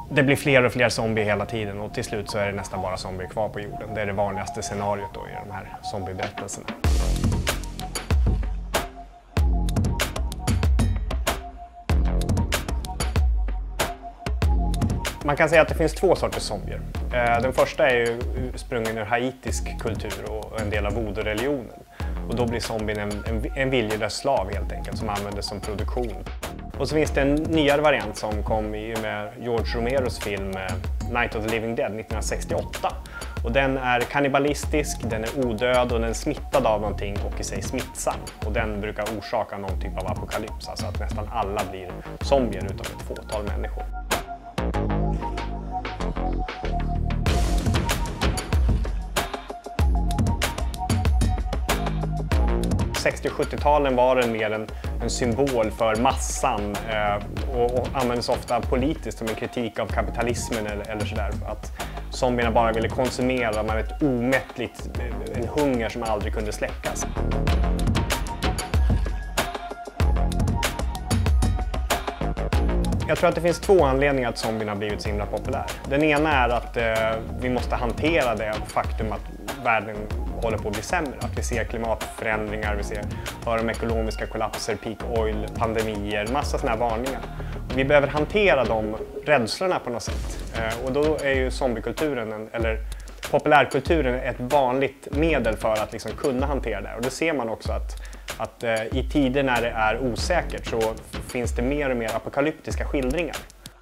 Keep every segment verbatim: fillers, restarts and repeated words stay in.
Det blir fler och fler zombier hela tiden och till slut så är det nästan bara zombier kvar på jorden. Det är det vanligaste scenariot då i de här zombieberättelserna. Man kan säga att det finns två sorters zombier. Den första är ju sprungen ur haitisk kultur och en del av voodoo-religionen. Och då blir zombien en, en, en viljelös slav helt enkelt som användes som produktion. Och så finns det en nyare variant som kom i med George Romeros film Night of the Living Dead nittonhundrasextioåtta. Och den är kannibalistisk, den är odöd och den är smittad av någonting och i sig smittsam. Och den brukar orsaka någon typ av apokalyps, alltså att nästan alla blir zombier utom ett fåtal människor. sextio- och sjuttio-talen var den mer en, en symbol för massan eh, och, och användes ofta politiskt som en kritik av kapitalismen eller, eller sådär. Att zombierna bara ville konsumera, man ett omättligt, en hunger som aldrig kunde släckas. Jag tror att det finns två anledningar att zombierna har blivit så himla populär. Den ena är att eh, vi måste hantera det faktum att världen håller på att bli sämre. Att vi ser klimatförändringar, vi ser hör om ekonomiska kollapser, peak oil, pandemier, massa sådana här varningar. Vi behöver hantera de rädslorna på något sätt. Eh, och då är ju zombiekulturen, en, eller populärkulturen, ett vanligt medel för att liksom kunna hantera det. Och det ser man också att att eh, i tider när det är osäkert så finns det mer och mer apokalyptiska skildringar.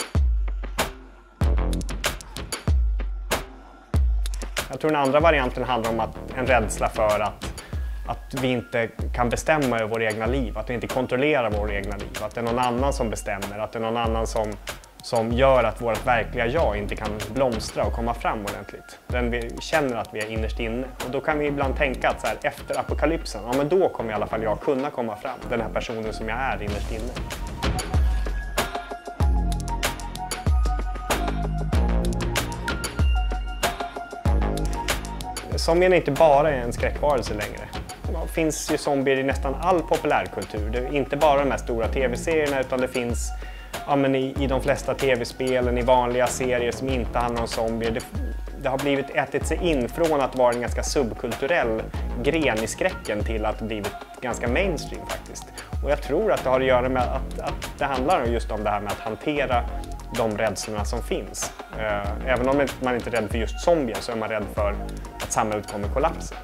Jag tror den andra varianten handlar om att en rädsla för att, att vi inte kan bestämma över våra egna liv, att vi inte kontrollerar våra egna liv, att det är någon annan som bestämmer, att det är någon annan som, som gör att vårt verkliga jag inte kan blomstra och komma fram ordentligt. Den vi känner att vi är innerst inne. Och då kan vi ibland tänka att så här, efter apokalypsen, ja men då kommer i alla fall jag kunna komma fram, den här personen som jag är innerst inne. Zombien är inte bara en skräckvarelse längre. Det finns ju zombier i nästan all populärkultur. Det är inte bara de här stora tv-serierna utan det finns ja, men i, i de flesta tv-spelen, i vanliga serier som inte handlar om zombier. Det, det har blivit ätit sig in från att vara en ganska subkulturell gren i skräcken till att det blivit ganska mainstream faktiskt. Och jag tror att det har att göra med att, att det handlar just om det här med att hantera de rädslorna som finns. Även om man inte är rädd för just zombier så är man rädd för att samhället kommer kollapsa.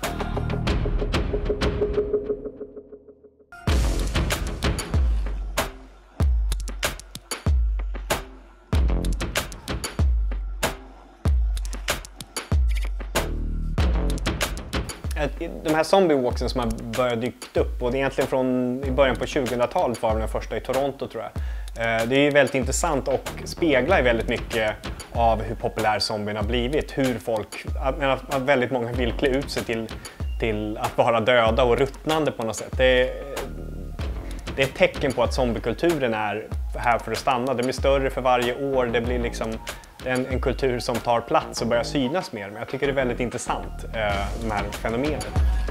De här zombiewalksen som har börjat dyka upp, och det är egentligen från i början på tjugohundratalet var den första i Toronto tror jag. Det är ju väldigt intressant och speglar väldigt mycket av hur populär zombien har blivit. Hur folk, att, att väldigt många vill klä ut sig till, till att vara döda och ruttnande på något sätt. Det är, det är ett tecken på att zombiekulturen är här för att stanna. Det blir större för varje år, det blir liksom en, en kultur som tar plats och börjar synas mer. Men jag tycker det är väldigt intressant, eh, de här fenomenet.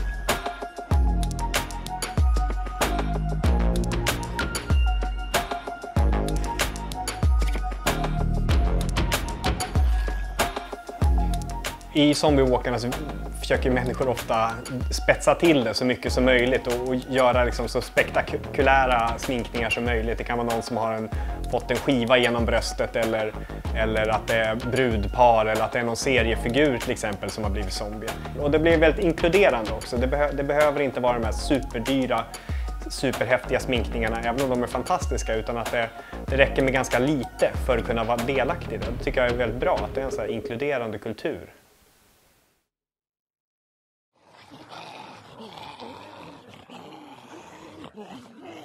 I zombiewalkarna så försöker människor ofta spetsa till det så mycket som möjligt och, och göra liksom så spektakulära sminkningar som möjligt. Det kan vara någon som har en, fått en skiva genom bröstet eller, eller att det är brudpar eller att det är någon seriefigur till exempel som har blivit zombie. Och det blir väldigt inkluderande också. Det, behö, det behöver inte vara de här superdyra, superhäftiga sminkningarna, även om de är fantastiska, utan att det, det räcker med ganska lite för att kunna vara delaktig. Det tycker jag är väldigt bra, att det är en så här inkluderande kultur. Yeah.